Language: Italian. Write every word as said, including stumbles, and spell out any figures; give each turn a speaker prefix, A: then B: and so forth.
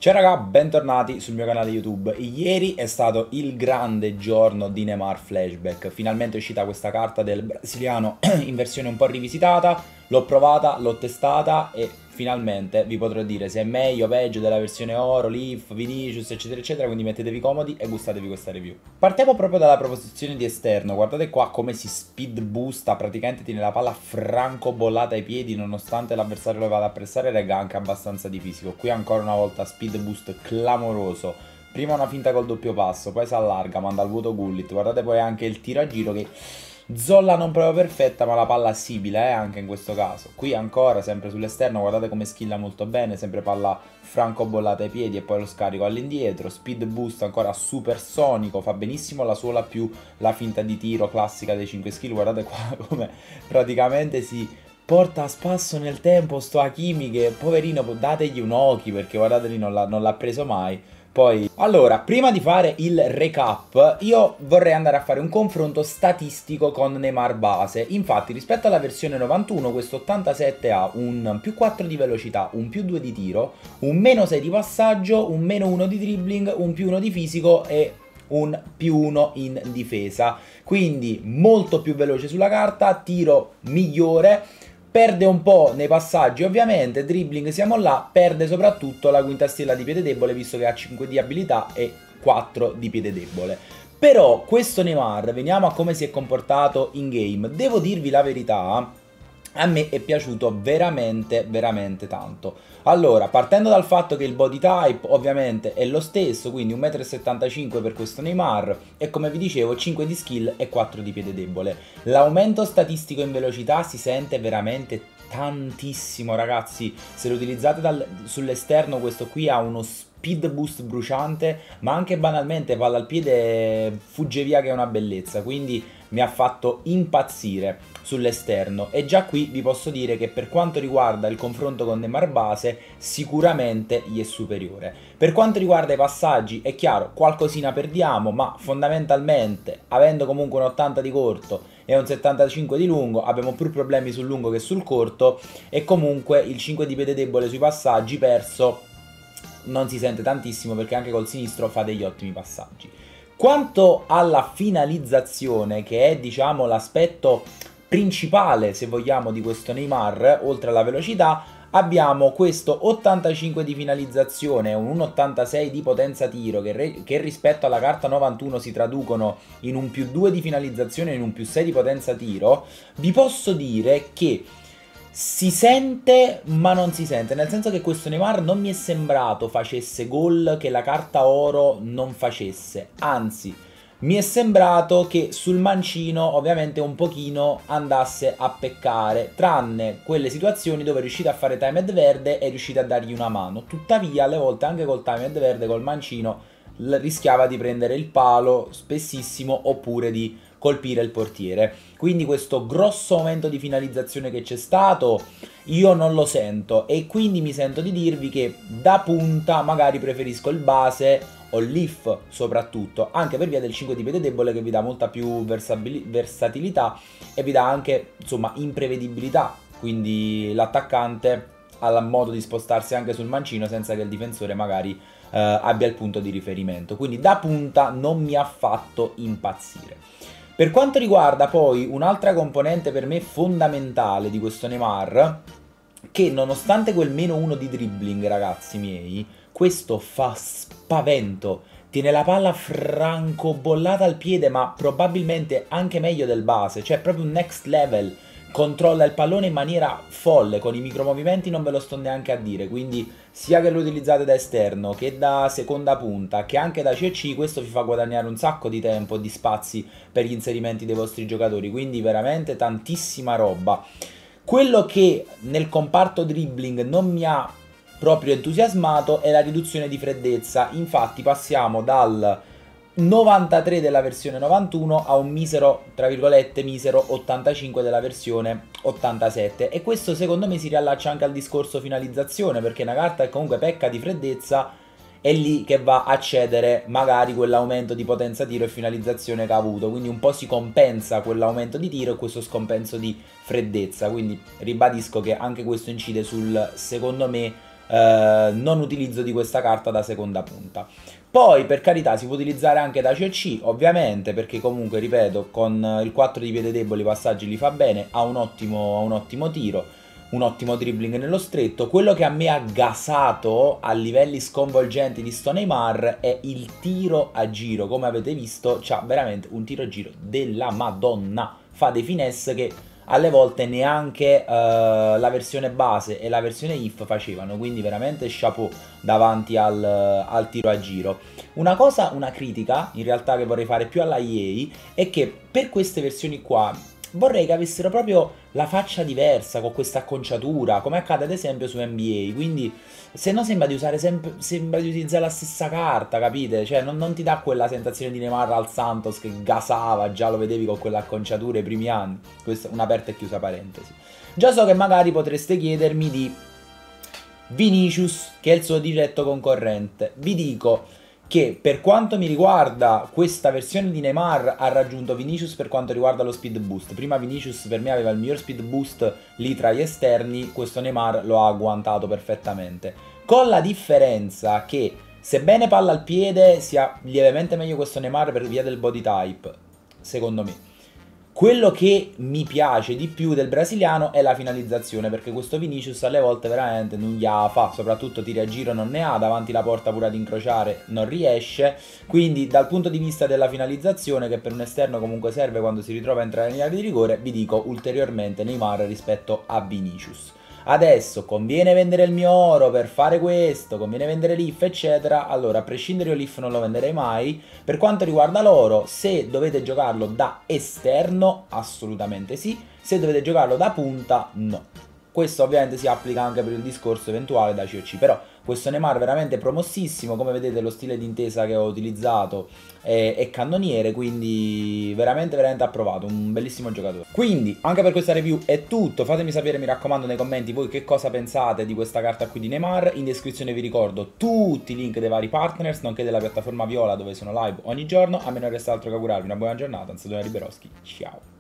A: Ciao raga, bentornati sul mio canale YouTube. Ieri è stato il grande giorno di Neymar Flashback. Finalmente è uscita questa carta del brasiliano in versione un po' rivisitata. L'ho provata, l'ho testata e finalmente vi potrò dire se è meglio o peggio della versione oro, Leaf, Vinicius, eccetera eccetera. Quindi mettetevi comodi e gustatevi questa review. Partiamo proprio dalla proposizione di esterno. Guardate qua come si speed boosta. Praticamente tiene la palla francobollata ai piedi nonostante l'avversario lo vada a pressare, regga anche abbastanza di fisico. Qui ancora una volta speed boost clamoroso. Prima una finta col doppio passo, poi si allarga, manda al vuoto Gullit. Guardate poi anche il tiro a giro che zolla non proprio perfetta, ma la palla assibile eh, anche in questo caso. Qui ancora sempre sull'esterno, guardate come skilla molto bene, sempre palla francobollata ai piedi e poi lo scarico all'indietro. Speed boost ancora supersonico, fa benissimo la suola più la finta di tiro classica dei cinque skill. Guardate qua come praticamente si porta a spasso nel tempo sto Hakimi, che poverino, dategli un occhi perché guardate lì non l'ha preso mai. Poi, allora, prima di fare il recap, io vorrei andare a fare un confronto statistico con Neymar base. Infatti, rispetto alla versione novantuno, questo ottantasette ha un più quattro di velocità, un più due di tiro, un meno sei di passaggio, un meno uno di dribbling, un più uno di fisico e un più uno in difesa. Quindi molto più veloce sulla carta, tiro migliore. Perde un po' nei passaggi ovviamente, dribbling siamo là, perde soprattutto la quinta stella di piede debole visto che ha cinque di abilità e quattro di piede debole. Però questo Neymar, veniamo a come si è comportato in game, devo dirvi la verità, a me è piaciuto veramente veramente tanto. Allora, partendo dal fatto che il body type ovviamente è lo stesso, quindi un metro e settantacinque per questo Neymar e come vi dicevo cinque di skill e quattro di piede debole. L'aumento statistico in velocità si sente veramente tantissimo ragazzi, se lo utilizzate sull'esterno questo qui ha uno speed boost bruciante, ma anche banalmente palla al piede fugge via che è una bellezza, quindi mi ha fatto impazzire sull'esterno. E già qui vi posso dire che per quanto riguarda il confronto con Neymar base sicuramente gli è superiore. Per quanto riguarda i passaggi è chiaro, qualcosina perdiamo, ma fondamentalmente avendo comunque un ottanta di corto e un settantacinque di lungo abbiamo più problemi sul lungo che sul corto, e comunque il cinque di piede debole sui passaggi perso non si sente tantissimo perché anche col sinistro fa degli ottimi passaggi. Quanto alla finalizzazione, che è diciamo l'aspetto principale se vogliamo di questo Neymar, oltre alla velocità abbiamo questo ottantacinque di finalizzazione e un ottantasei di potenza tiro che, che rispetto alla carta novantuno si traducono in un più due di finalizzazione e in un più sei di potenza tiro. Vi posso dire che si sente ma non si sente, nel senso che questo Neymar non mi è sembrato facesse gol che la carta oro non facesse, anzi mi è sembrato che sul mancino ovviamente un pochino andasse a peccare, tranne quelle situazioni dove riuscite a fare timed verde e riuscite a dargli una mano. Tuttavia alle volte anche col timed verde, col mancino, rischiava di prendere il palo spessissimo oppure di colpire il portiere. Quindi questo grosso aumento di finalizzazione che c'è stato io non lo sento, e quindi mi sento di dirvi che da punta magari preferisco il base o il Leaf soprattutto, anche per via del cinque di piede debole che vi dà molta più versatilità e vi dà anche insomma imprevedibilità, quindi l'attaccante ha modo di spostarsi anche sul mancino senza che il difensore magari eh, abbia il punto di riferimento, quindi da punta non mi ha fatto impazzire. Per quanto riguarda poi un'altra componente per me fondamentale di questo Neymar, che nonostante quel meno uno di dribbling ragazzi miei, questo fa spavento, tiene la palla francobollata al piede ma probabilmente anche meglio del base, cioè proprio un next level, controlla il pallone in maniera folle, con i micromovimenti non ve lo sto neanche a dire, quindi sia che lo utilizzate da esterno, che da seconda punta, che anche da C C, questo vi fa guadagnare un sacco di tempo e di spazi per gli inserimenti dei vostri giocatori, quindi veramente tantissima roba. Quello che nel comparto dribbling non mi ha proprio entusiasmato è la riduzione di freddezza, infatti passiamo dal novantatré della versione novantuno a un misero, tra virgolette, misero ottantacinque della versione ottantasette, e questo secondo me si riallaccia anche al discorso finalizzazione, perché una carta che comunque pecca di freddezza è lì che va a cedere magari quell'aumento di potenza tiro e finalizzazione che ha avuto, quindi un po' si compensa quell'aumento di tiro e questo scompenso di freddezza, quindi ribadisco che anche questo incide sul, secondo me, eh, non utilizzo di questa carta da seconda punta. Poi per carità si può utilizzare anche da C O C ovviamente, perché comunque ripeto con il quattro di piede debole i passaggi li fa bene, ha un ottimo, ha un ottimo tiro, un ottimo dribbling nello stretto. Quello che a me ha gasato a livelli sconvolgenti di sto Neymar è il tiro a giro. Come avete visto c'ha veramente un tiro a giro della Madonna, fa dei finesse che alle volte neanche uh, la versione base e la versione I F facevano, quindi veramente chapeau davanti al, al tiro a giro. Una cosa, una critica in realtà che vorrei fare più alla E A è che per queste versioni qua vorrei che avessero proprio la faccia diversa, con questa acconciatura, come accade ad esempio su N B A, quindi se no sembra di usare sempre, sembra di utilizzare la stessa carta, capite? Cioè non, non ti dà quella sensazione di Neymar al Santos che gasava, già lo vedevi con quell'acconciatura i primi anni. Questa è un'aperta e chiusa parentesi. Già so che magari potreste chiedermi di Vinicius, che è il suo diretto concorrente. Vi dico che per quanto mi riguarda questa versione di Neymar ha raggiunto Vinicius per quanto riguarda lo speed boost. Prima Vinicius per me aveva il miglior speed boost lì tra gli esterni, questo Neymar lo ha agguantato perfettamente, con la differenza che sebbene palla al piede sia lievemente meglio questo Neymar per via del body type, secondo me. Quello che mi piace di più del brasiliano è la finalizzazione, perché questo Vinicius alle volte veramente non gliela fa, soprattutto tiri a giro non ne ha, davanti la porta pure ad incrociare non riesce, quindi dal punto di vista della finalizzazione, che per un esterno comunque serve quando si ritrova a entrare in area di rigore, vi dico ulteriormente Neymar rispetto a Vinicius. Adesso conviene vendere il mio oro per fare questo, conviene vendere l'I F eccetera, allora a prescindere io l'I F non lo venderei mai. Per quanto riguarda l'oro, se dovete giocarlo da esterno assolutamente sì, se dovete giocarlo da punta no. Questo ovviamente si applica anche per il discorso eventuale da C O C, però questo Neymar veramente promossissimo, come vedete lo stile d'intesa che ho utilizzato è, è cannoniere, quindi veramente veramente approvato, un bellissimo giocatore. Quindi anche per questa review è tutto, fatemi sapere mi raccomando nei commenti voi che cosa pensate di questa carta qui di Neymar. In descrizione vi ricordo tutti i link dei vari partners, nonché della piattaforma Viola dove sono live ogni giorno. A me non resta altro che augurarvi una buona giornata, Antonio Riberoschi, ciao!